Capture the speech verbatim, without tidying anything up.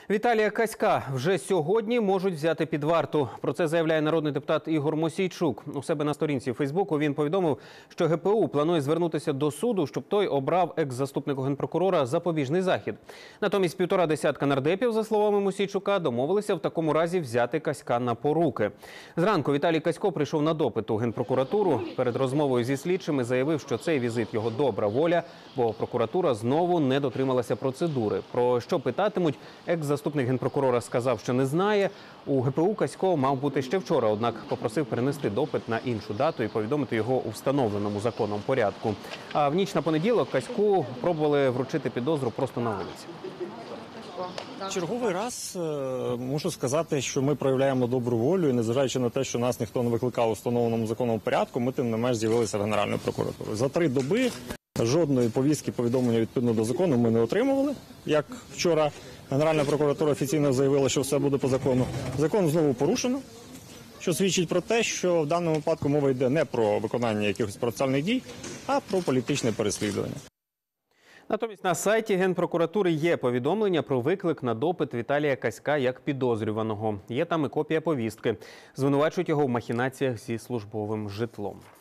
Віталія Каська вже сьогодні можуть взяти під варту. Про це заявляє народний депутат Ігор Мосійчук. У себе на сторінці у Фейсбуку він повідомив, що ге пе у планує звернутися до суду, щоб той обрав екс-заступнику генпрокурора запобіжний захід. Натомість півтора десятка нардепів, за словами Мосійчука, домовилися в такому разі взяти Каська на поруки. Зранку Віталій Касько прийшов на допит у Генпрокуратуру. Перед розмовою зі слідчими заявив, що цей візит – його добра воля, бо прокуратура знову не дотрималася процедури. Про що питатимуть, екс-заступник генпрокурора сказав, що не знає. У ге пе у Касько мав бути ще вчора, однак попросив перенести допит на іншу дату і повідомити його у встановленому законом порядку. А в ніч на понеділок Каську пробували вручити підозру просто на вулиці. Черговий раз можу сказати, що ми проявляємо добру волю і, незважаючи на те, що нас ніхто не викликав у встановленому законом порядку, ми тим не менш з'явилися в Генеральну прокуратуру. За три доби жодної повістки повідомлення відповідно до закону ми не отримували. Як вчора Генеральна прокуратура офіційно заявила, що все буде по закону. Закон знову порушено, що свідчить про те, що в даному випадку мова йде не про виконання якихось процесуальних дій, а про політичне переслідування. Натомість на сайті Генпрокуратури є повідомлення про виклик на допит Віталія Каська як підозрюваного. Є там і копія повістки. Звинувачують його в махінаціях зі службовим житлом.